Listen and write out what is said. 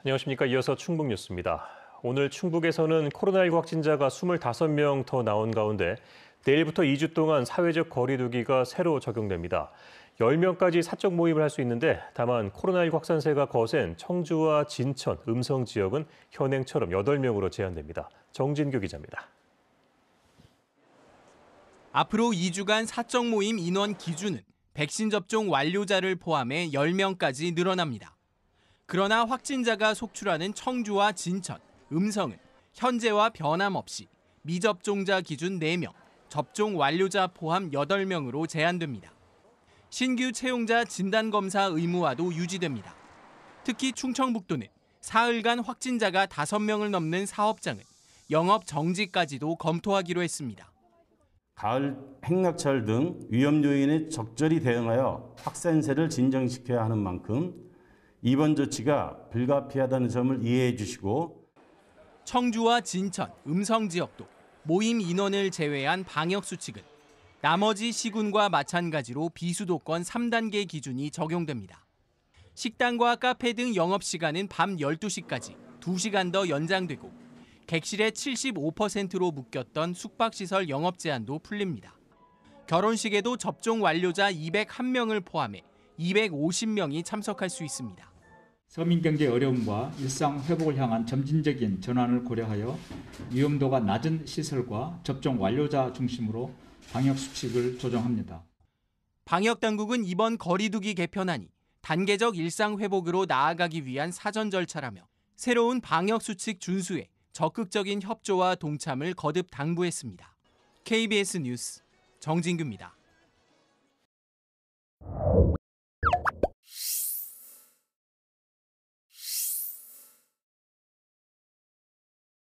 안녕하십니까. 이어서 충북 뉴스입니다. 오늘 충북에서는 코로나19 확진자가 25명 더 나온 가운데 내일부터 2주 동안 사회적 거리 두기가 새로 적용됩니다. 10명까지 사적 모임을 할 수 있는데 다만 코로나19 확산세가 거센 청주와 진천, 음성 지역은 현행처럼 8명으로 제한됩니다. 정진규 기자입니다. 앞으로 2주간 사적 모임 인원 기준은 백신 접종 완료자를 포함해 10명까지 늘어납니다. 그러나 확진자가 속출하는 청주와 진천, 음성은 현재와 변함없이 미접종자 기준 4명, 접종 완료자 포함 8명으로 제한됩니다. 신규 채용자 진단검사 의무화도 유지됩니다. 특히 충청북도는 사흘간 확진자가 5명을 넘는 사업장은 영업 정지까지도 검토하기로 했습니다. 가을 행락철 등 위험 요인에 적절히 대응하여 확산세를 진정시켜야 하는 만큼 이번 조치가 불가피하다는 점을 이해해 주시고 청주와 진천, 음성 지역도 모임 인원을 제외한 방역 수칙은 나머지 시군과 마찬가지로 비수도권 3단계 기준이 적용됩니다. 식당과 카페 등 영업시간은 밤 12시까지 2시간 더 연장되고 객실의 75%로 묶였던 숙박시설 영업 제한도 풀립니다. 결혼식에도 접종 완료자 201명을 포함해 250명이 참석할 수 있습니다. 서민 경제 어려움과 일상 회복을 향한 점진적인 전환을 고려하여 위험도가 낮은 시설과 접종 완료자 중심으로 방역 수칙을 조정합니다. 방역 당국은 이번 거리두기 개편안이 단계적 일상 회복으로 나아가기 위한 사전 절차라며 새로운 방역 수칙 준수에 적극적인 협조와 동참을 거듭 당부했습니다. KBS 뉴스 정진규입니다.